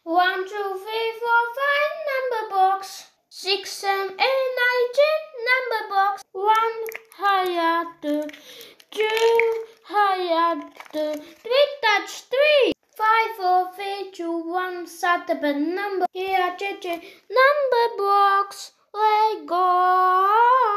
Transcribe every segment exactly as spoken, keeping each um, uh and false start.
One, two, three, four, five, number box. Six, seven, eight, nine, ten, number box. One, higher, two, two, higher, two, three, touch three. Five, four, three, two, one, start the number. Here, J J, number box. Let go.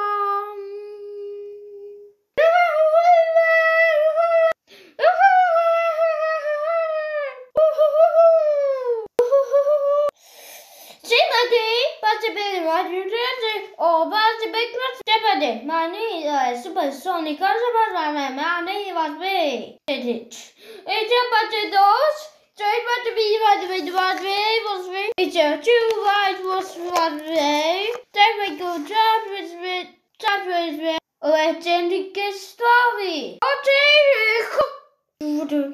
Oh, what's the big Jeopardy? Money is supersonic. Money was big. It's a budget dose. Straight but to be what the was way was way. It's a two white was one way. Then we go job with with job with with. Let's end the story. Okay.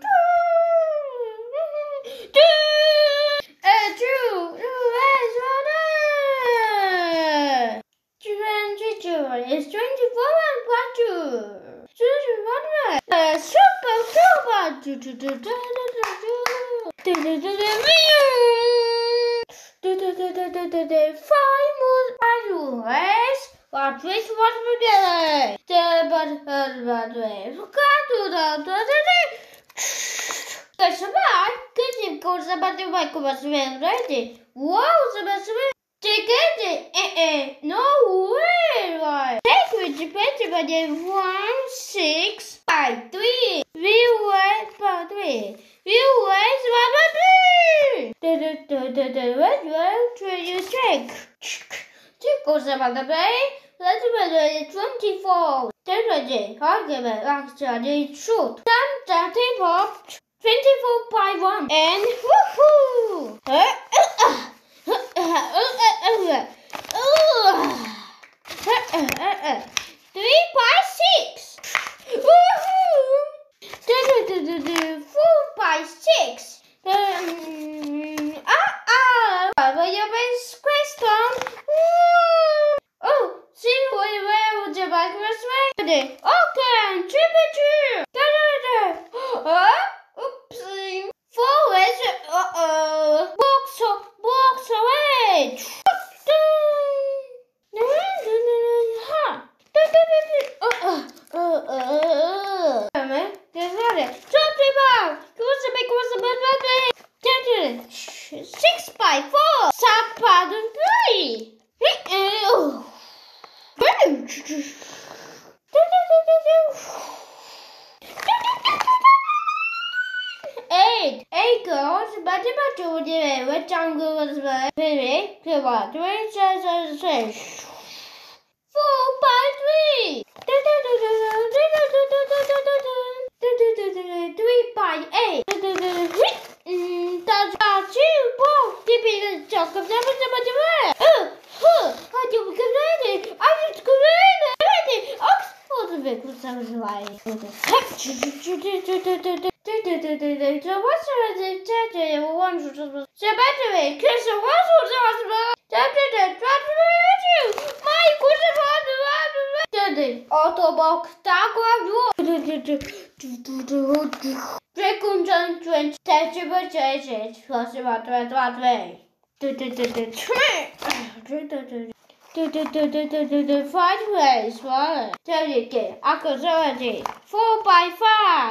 It's twenty-four and part two. twenty-one. Uh, super, super. Do, do, do, do, do, do, do, do, do. Five more pathways. What which what we did? The but but way. Forgot to the the Good survive. Good if goes about the bike was ready. Wow, the best way. Take it. Eh eh. No way. Right. Take which better by the one six five three. We wait for three. We wait for three. The the the the the what well try you check. Check goes about the way. Let's be twenty-four. Thirty. Argument actually shoot. Some thirty pop. twenty-four by one. And woohoo! Three by six. Woohoo! Four by six. Um, ah ah. But your best question. Oh, see where where would you like this way? Okay, triple two. Da da da. Huh? Oopsie. Forward. Uh oh. Box box away. Six by four. Sub by three. Eight. Eight girls, but about two the what jungle was very clear. Three chairs six. Four by three. Three by eight. That's our two balls. Give me the chocolate. Oh, oh, how do we get ready? I just got ready. Oxford the big was like. So what's the Saturday one should so battery? Kiss the one who's possible. Saturday, try my good Autobox, Dagua, Dragon Twenty, Tatchable Chase, was about that way. Five ways, one. Tell you again, Accuracy, four by five.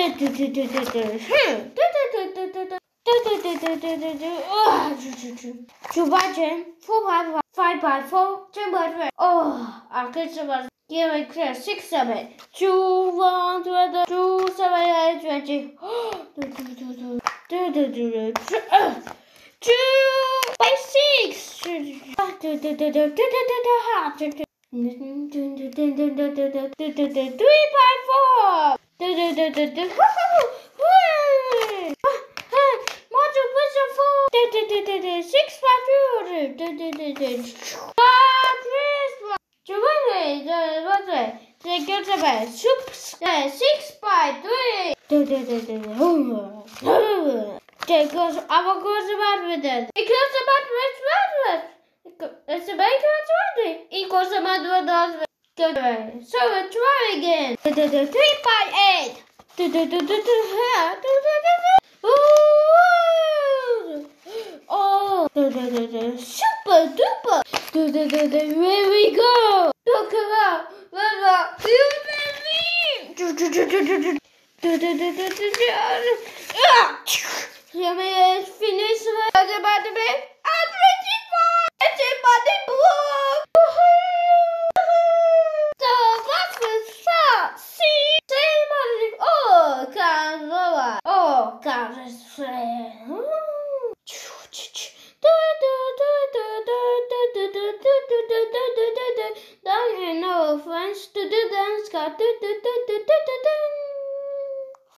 Two by ten, four by five, five by four, ten by three. Oh, I could survive. Give me clear six, seven, two, one, two, two, seven, eight, twenty. Two by six. Three by four. Module push four. Six by two. They go to bed. Soups. Six by three. They goes our goes about with it. It goes about with it. It's a bacon twenty. It goes about with us. So we try again. Three by eight. super duper. Do, do, do, do, here we go. Look around. Look around. You and me. Do, do, do, do, do, do. Do, do, do, do, do, do. Ah! Let me finish the bottom bit. I'm ready for it. Body blow. So what was that? See? Say body. Oh, can't go. Oh, can't say. Don't you know French to the dance, got to